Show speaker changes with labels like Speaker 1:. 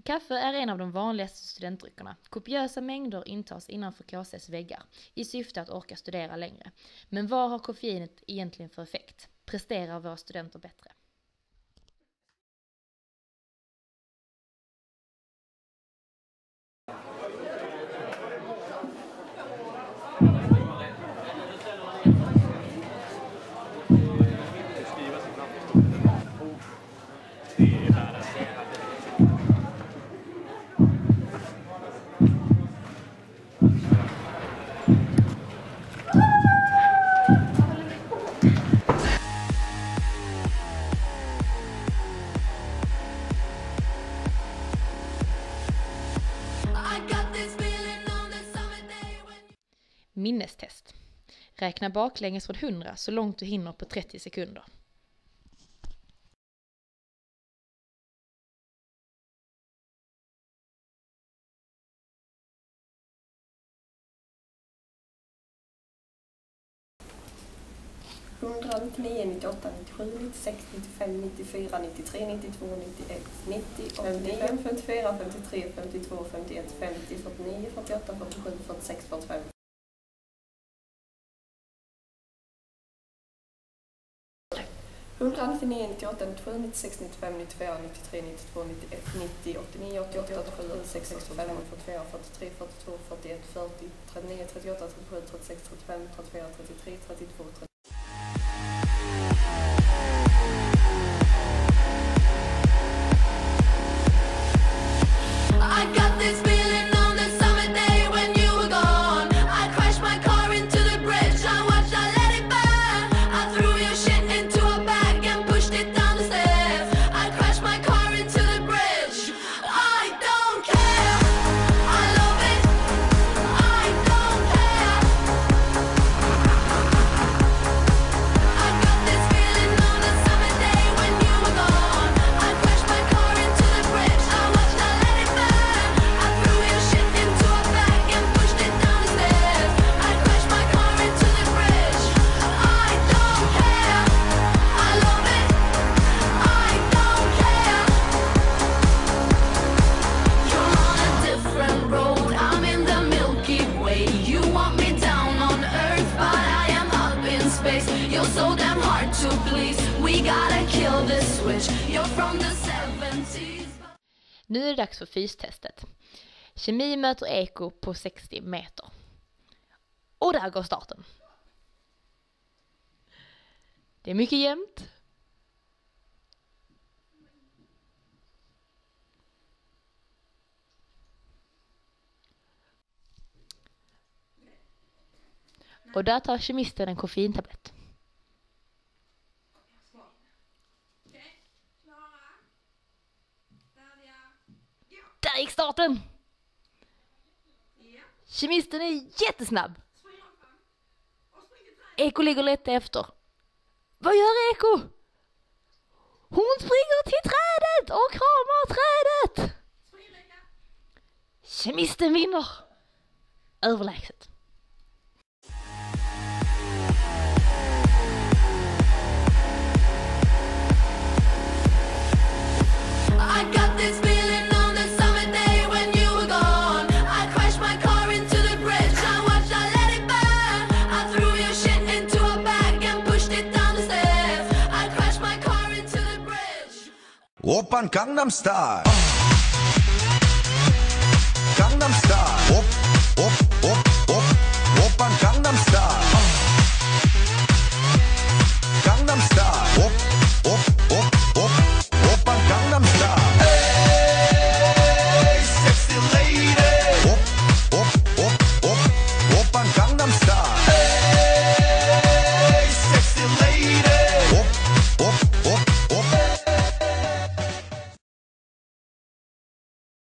Speaker 1: Kaffe är en av de vanligaste studentdryckerna. Kopiösa mängder intas innanför KCs väggar i syfte att orka studera längre. Men vad har koffeinet egentligen för effekt? Presterar våra studenter bättre? Minnestest. Räkna baklänges från 100 så långt du hinner på 30 sekunder.
Speaker 2: Hundra, 99, 98, 97, 96, 95, 94, 93, 92, 91, 90, 89, 54, 53, 52, 51, 50, 49, 48, 47, 46, 45. Hundra, 99, 98, 97, 96, 95, 94, 93, 92, 91, 90, 89, 88, 87, 86, 65, 44, 43, 42, 41, 40, 39, 38, 37, 36, 35, 34, 33, 32, 33.
Speaker 3: I got this feeling on the summer day when you were gone. I crashed my car into the bridge. I watched, I let it burn. I threw your shit into a bag and pushed it down the stairs. I crashed my car into the bridge. I don't care. I love it. I don't care. I got this feeling on the summer day when you were gone. I crashed my car into the bridge. I watched, I let it burn. I threw your shit into a bag and pushed it down the stairs. I crashed my car into the bridge. I don't care. I love it. I don't care. You're on a different road. I'm in the Milky Way. You want me down on Earth, but I am up in space. You're so damn hard to please. We gotta kill this switch. You're from the 70s.
Speaker 1: Nu är det dags för fystestet. Kemi möter eko på 60 meter. Och där går starten. Det är mycket jämnt. Och där tar kemisten en koffeintablett. Där gick starten! Kemisten är jättesnabb. Eko ligger lätt efter. Vad gör Eko? Hon springer till trädet och kramar trädet. Kemisten vinner. Överlägset.
Speaker 3: I got this feeling on the summer day when you were gone. I crashed my car into the bridge. I watched, I let it burn. I threw your shit into a bag and pushed it down the stairs. I crashed my car into the bridge.
Speaker 4: Oppan Gangnam Style. Gangnam Style.